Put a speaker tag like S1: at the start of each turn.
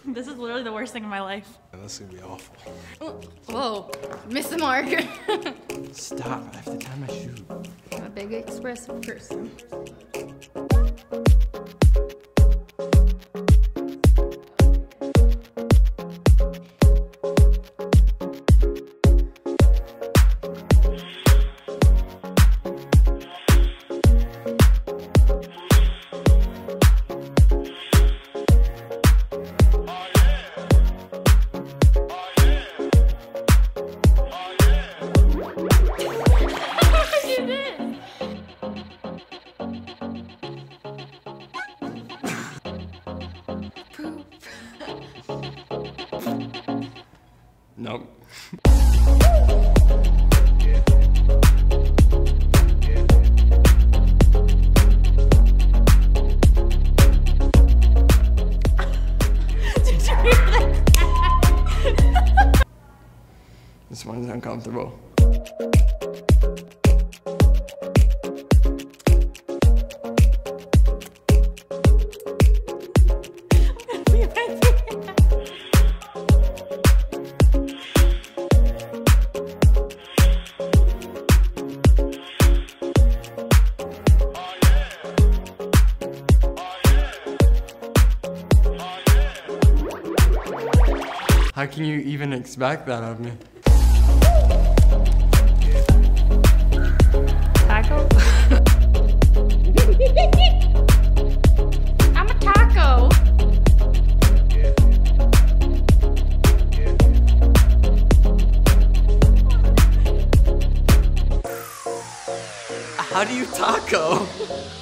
S1: This is literally the worst thing in my life.
S2: This is gonna be awful.
S3: Whoa, miss the mark.
S2: Stop, I have to tie my shoe.
S3: I'm a big expressive person.
S2: Nope. This one's uncomfortable. How can you even expect that of me?
S3: Taco? I'm a taco.
S2: How do you taco?